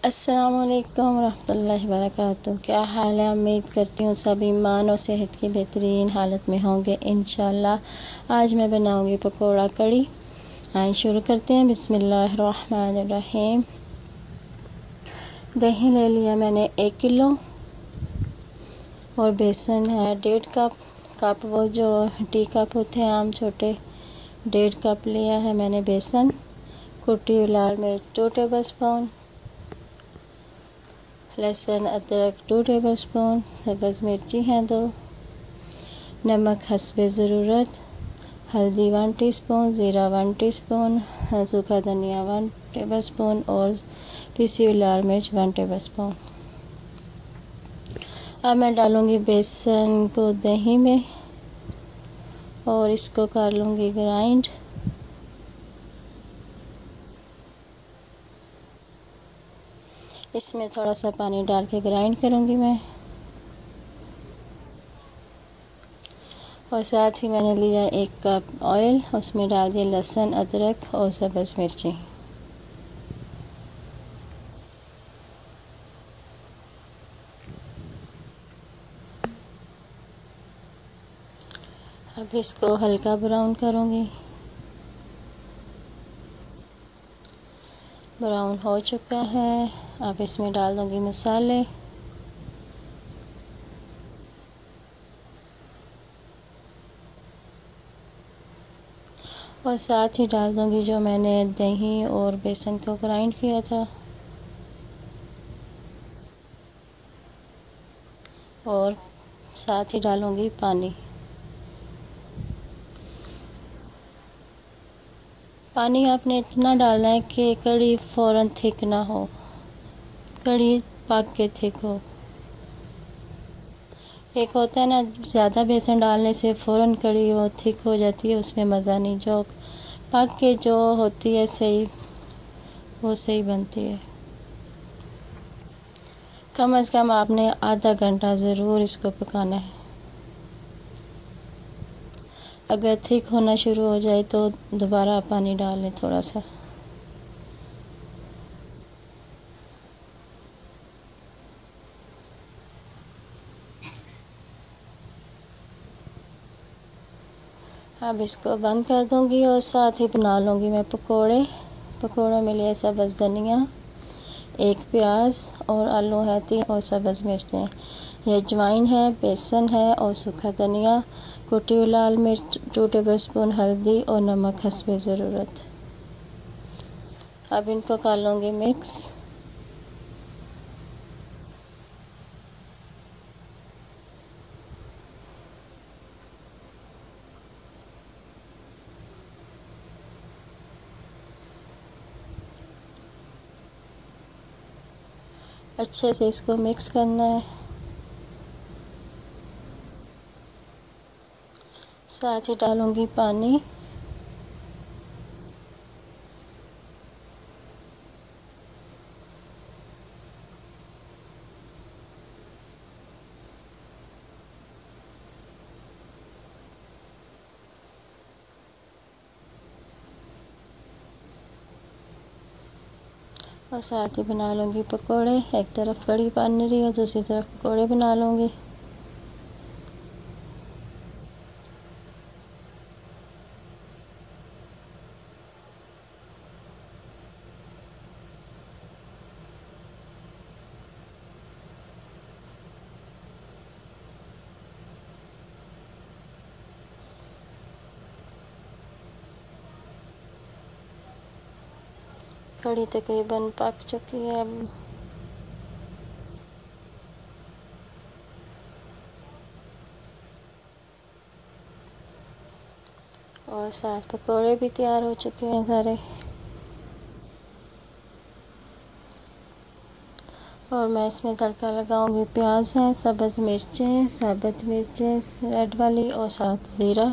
अस्सलामुअलैकुम रहमतुल्लाहि वबरकातुहू। क्या हाल है? उम्मीद करती हूँ सब ईमान और सेहत की बेहतरीन हालत में होंगे इंशाल्लाह। आज मैं बनाऊँगी पकौड़ा कड़ी। आइए शुरू करते हैं। बिस्मिल्लाहिर्रहमानिर्रहीम। दही ले लिया मैंने 1 किलो और बेसन है 1.5 कप वो जो टी कप होते हैं आम छोटे, 1.5 कप लिया है मैंने बेसन। कुटी हुई लाल मिर्च 2 टेबल स्पून, लहसुन अदरक 2 टेबल स्पून, सब्ज़ मिर्ची हैं 2, नमक हस्बे ज़रूरत, हल्दी 1 टीस्पून, ज़ीरा 1 टीस्पून, सूखा धनिया 1 टेबल स्पून और पिसी हुई लाल मिर्च 1 टेबल स्पून। अब मैं डालूँगी बेसन को दही में और इसको कर लूँगी ग्राइंड। इसमें थोड़ा सा पानी डाल के ग्राइंड करूँगी मैं। और साथ ही मैंने लिया 1 कप ऑयल, उसमें डाल दिया लहसुन अदरक और सब्ज़ मिर्ची। अब इसको हल्का ब्राउन करूँगी। ब्राउन हो चुका है। अब इसमें डाल दूँगी मसाले। और साथ ही डाल दूँगी जो मैंने दही और बेसन को ग्राइंड किया था। और साथ ही डालूँगी पानी। पानी आपने इतना डालना है कि कड़ी फ़ौरन थिक ना हो, कड़ी पक के थिक हो। एक होता है ना, ज़्यादा बेसन डालने से फ़ौरन कड़ी वो थिक हो जाती है, उसमें मज़ा नहीं। जो पक के जो होती है सही, वो सही बनती है। कम से कम आपने आधा घंटा ज़रूर इसको पकाना है। अगर थिक होना शुरू हो जाए तो दोबारा पानी डाल लें थोड़ा सा। अब इसको बंद कर दूंगी और साथ ही बना लूँगी मैं पकोड़े। पकोड़ों में लिया सब्ज़ धनिया, 1 प्याज और आलू है 3 और सब्ज़ मिर्चें। ये अजवाइन है, बेसन है और सूखा धनिया, कुटी हुई लाल मिर्च 2 टेबल स्पून, हल्दी और नमक हस्बे ज़रूरत। अब इनको कर लूँगी मिक्स। अच्छे से इसको मिक्स करना है। साथ ही डालूँगी पानी। और साथ ही बना लूँगी पकोड़े। एक तरफ कड़ी बन रही है, दूसरी तरफ पकोड़े बना लूँगी। कड़ी तकरीबन पक चुकी है। और साथ पकोड़े भी तैयार हो चुके हैं सारे। और मैं इसमें तड़का लगाऊंगी। प्याज है, सब्ज़ मिर्चें रेड वाली और साथ ज़ीरा।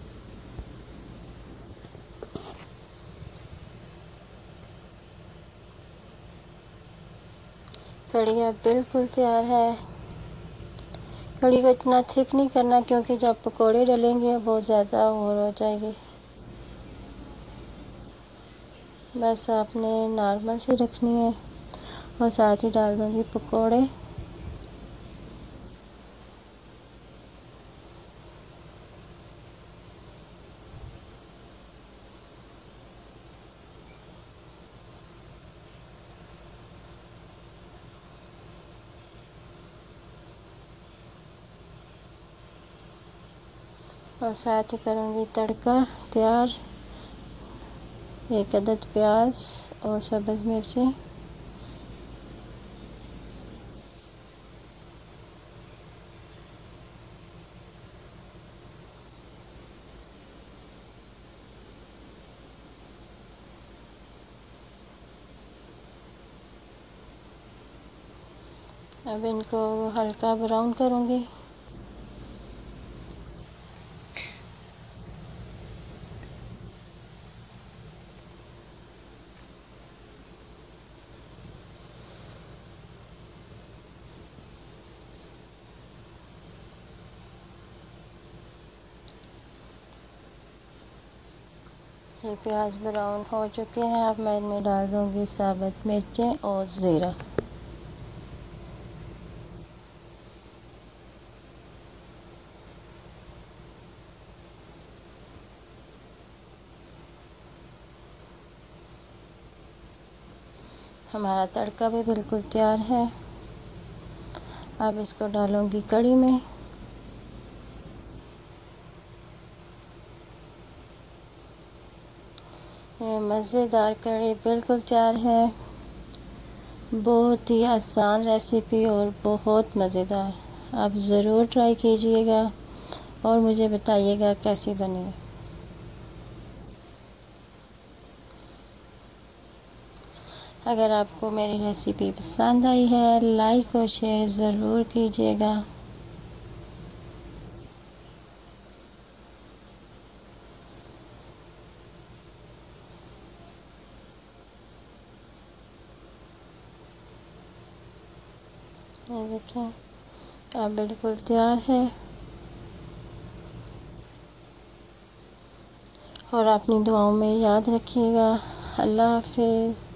कड़ी अब बिल्कुल तैयार है। कड़ी को इतना थिक नहीं करना क्योंकि जब पकोड़े डलेंगे वो ज़्यादा और हो जाएगी। बस आपने नॉर्मल सी रखनी है। और साथ ही डाल दूँगी पकोड़े। और साथ ही करूँगी तड़का तैयार। 1 अदद प्याज और सब्ज़ मिर्ची। अब इनको हल्का ब्राउन करूँगी। ये प्याज ब्राउन हो चुके हैं। अब मैं इनमें डाल दूँगी साबुत मिर्चें और ज़ीरा। हमारा तड़का भी बिल्कुल तैयार है। अब इसको डालूँगी कढ़ी में। ये मज़ेदार कढ़ी बिल्कुल तैयार है। बहुत ही आसान रेसिपी और बहुत मज़ेदार। आप ज़रूर ट्राई कीजिएगा और मुझे बताइएगा कैसी बनी। अगर आपको मेरी रेसिपी पसंद आई है, लाइक और शेयर ज़रूर कीजिएगा। ये देखें, अब बिल्कुल तैयार है। और अपनी दुआओं में याद रखिएगा। अल्लाह हाफ़िज़।